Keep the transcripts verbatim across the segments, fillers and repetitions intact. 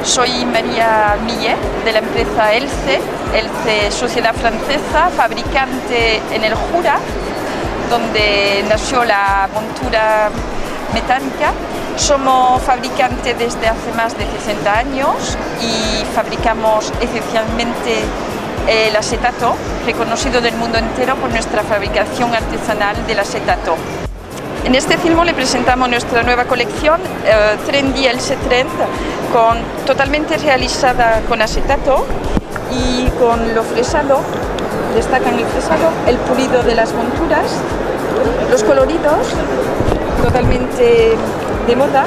Soy María Millet, de la empresa Else, Else Sociedad Francesa, fabricante en el Jura, donde nació la montura metálica. Somos fabricantes desde hace más de sesenta años y fabricamos esencialmente el acetato, reconocido del mundo entero por nuestra fabricación artesanal del acetato. En este film le presentamos nuestra nueva colección, eh, Trendy Else Trend, con, totalmente realizada con acetato y con lo fresado. Destacan el fresado, el pulido de las monturas, los coloridos, totalmente de moda.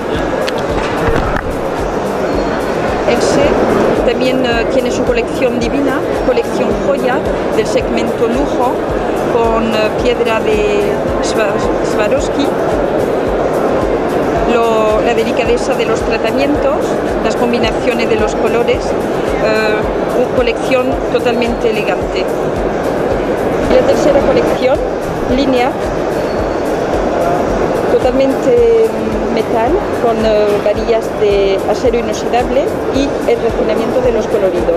Else también uh, tiene su colección divina, colección joya del segmento lujo, con uh, piedra de Swarovski, Lo, la delicadeza de los tratamientos, las combinaciones de los colores, uh, una colección totalmente elegante. Y la tercera colección, línea, totalmente metal, con uh, varillas de acero inoxidable y el refinamiento de los coloridos.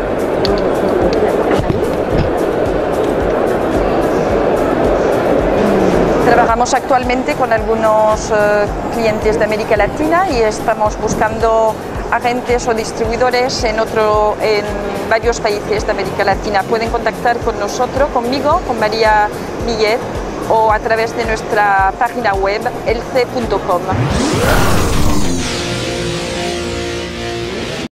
Trabajamos actualmente con algunos uh, clientes de América Latina y estamos buscando agentes o distribuidores en, otro, en varios países de América Latina. Pueden contactar con nosotros, conmigo, con María Millet, o a través de nuestra página web else punto com.